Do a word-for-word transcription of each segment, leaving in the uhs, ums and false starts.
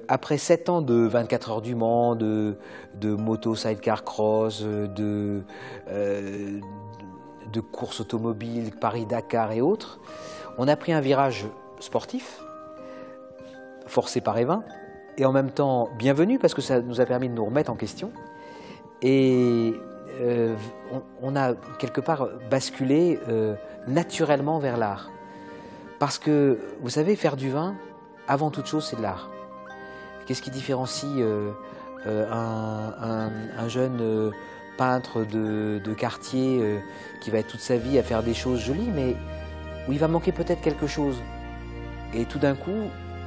après sept ans de vingt-quatre heures du Mans, de, de moto sidecar cross, de, euh, de courses automobiles, Paris-Dakar et autres, on a pris un virage sportif, forcé par Evin, et en même temps bienvenu parce que ça nous a permis de nous remettre en question. Et euh, on, on a quelque part basculé euh, naturellement vers l'art. Parce que, vous savez, faire du vin, avant toute chose, c'est de l'art. Qu'est-ce qui différencie euh, euh, un, un, un jeune euh, peintre de, de quartier euh, qui va être toute sa vie à faire des choses jolies, mais où il va manquer peut-être quelque chose. Et tout d'un coup,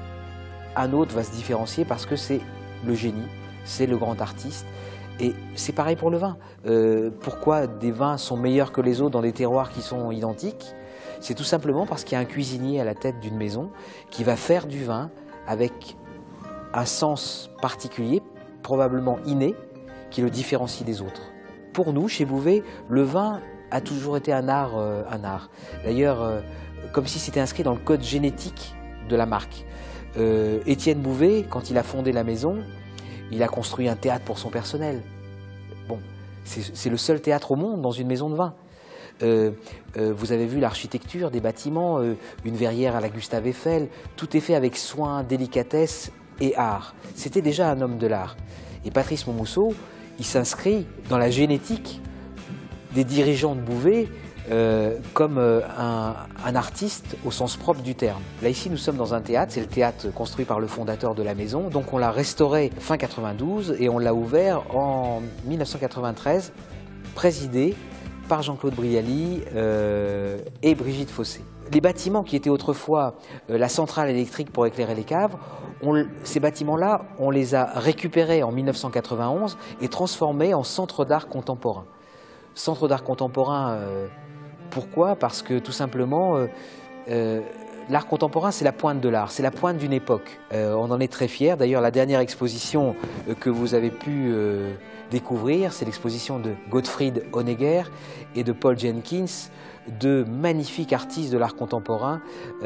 un autre va se différencier parce que c'est le génie, c'est le grand artiste. Et c'est pareil pour le vin. Euh, pourquoi des vins sont meilleurs que les autres dans des terroirs qui sont identiques? C'est tout simplement parce qu'il y a un cuisinier à la tête d'une maison qui va faire du vin avec un sens particulier, probablement inné, qui le différencie des autres. Pour nous, chez Bouvet, le vin a toujours été un art. Euh, un art. D'ailleurs, euh, comme si c'était inscrit dans le code génétique de la marque. Euh, Étienne Bouvet, quand il a fondé la maison, il a construit un théâtre pour son personnel. Bon, c'est le seul théâtre au monde dans une maison de vin. Euh, euh, vous avez vu l'architecture des bâtiments, euh, une verrière à la Gustave Eiffel, tout est fait avec soin, délicatesse et art. C'était déjà un homme de l'art. Et Patrice Monmousseau, il s'inscrit dans la génétique des dirigeants de Bouvet euh, comme euh, un, un artiste au sens propre du terme. Là ici nous sommes dans un théâtre, c'est le théâtre construit par le fondateur de la maison, donc on l'a restauré fin quatre-vingt-douze et on l'a ouvert en mille neuf cent quatre-vingt-treize, présidé par Jean-Claude Brialy euh, et Brigitte Fossé. Les bâtiments qui étaient autrefois euh, la centrale électrique pour éclairer les caves, on, ces bâtiments-là, on les a récupérés en mille neuf cent quatre-vingt-onze et transformés en centre d'art contemporain. Centre d'art contemporain, euh, pourquoi? Parce que tout simplement, euh, euh, l'art contemporain, c'est la pointe de l'art, c'est la pointe d'une époque. Euh, on en est très fiers. D'ailleurs, la dernière exposition euh, que vous avez pu euh, découvrir, c'est l'exposition de Gottfried Honegger et de Paul Jenkins, deux magnifiques artistes de l'art contemporain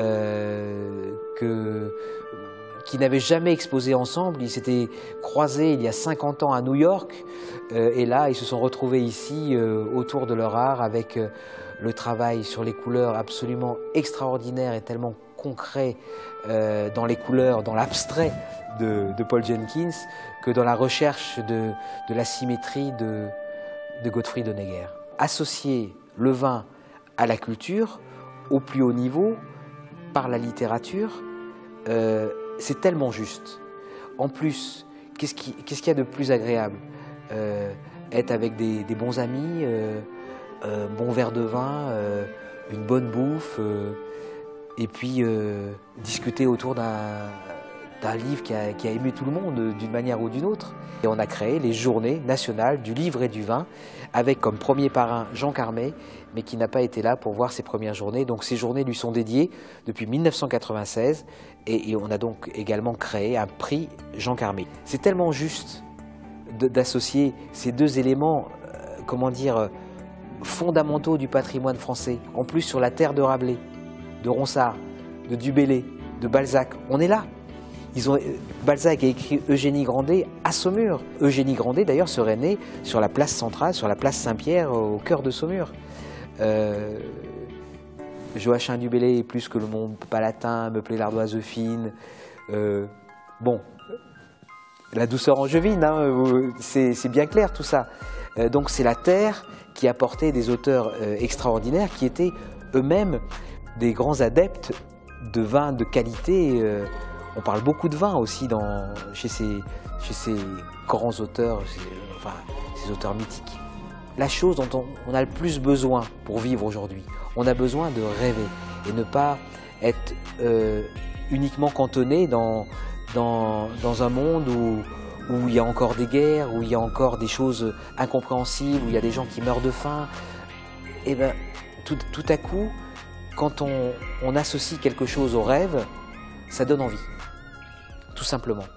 euh, que, qui n'avaient jamais exposé ensemble. Ils s'étaient croisés il y a cinquante ans à New York euh, et là, ils se sont retrouvés ici euh, autour de leur art avec euh, le travail sur les couleurs absolument extraordinaire et tellement concret euh, dans les couleurs, dans l'abstrait de, de Paul Jenkins, que dans la recherche de, de la symétrie de, de Gottfried Honegger. Associer le vin à la culture, au plus haut niveau, par la littérature, euh, c'est tellement juste. En plus, qu'est-ce qu'il qu'est-ce qu'il y a de plus agréable? euh, Être avec des, des bons amis, euh, un bon verre de vin, euh, une bonne bouffe, euh, et puis euh, discuter autour d'un d'un livre qui a, qui a ému tout le monde d'une manière ou d'une autre. Et on a créé les Journées nationales du livre et du vin, avec comme premier parrain Jean Carmet, mais qui n'a pas été là pour voir ses premières journées. Donc ces journées lui sont dédiées depuis mille neuf cent quatre-vingt-seize, et, et on a donc également créé un prix Jean Carmet. C'est tellement juste d'associer ces deux éléments, euh, comment dire, fondamentaux du patrimoine français, en plus sur la terre de Rabelais, de Ronsard, de Dubélé, de Balzac. On est là. Ils ont, Balzac a écrit Eugénie Grandet à Saumur. Eugénie Grandet, d'ailleurs, serait née sur la place centrale, sur la place Saint-Pierre, au cœur de Saumur. Euh, Joachim Dubélé, plus que le monde palatin, me plaît l'ardoise fine. Euh, bon, la douceur angevine, hein, c'est bien clair tout ça. Euh, donc c'est la terre qui a porté des auteurs euh, extraordinaires qui étaient eux-mêmes des grands adeptes de vins de qualité. Euh, On parle beaucoup de vin aussi dans, chez, ces, chez ces grands auteurs, ces, enfin, ces auteurs mythiques. La chose dont on, on a le plus besoin pour vivre aujourd'hui, on a besoin de rêver et ne pas être euh, uniquement cantonné dans, dans, dans un monde où, où il y a encore des guerres, où il y a encore des choses incompréhensibles, où il y a des gens qui meurent de faim. Et ben, tout, tout à coup, quand on, on associe quelque chose au rêve, ça donne envie. Tout simplement.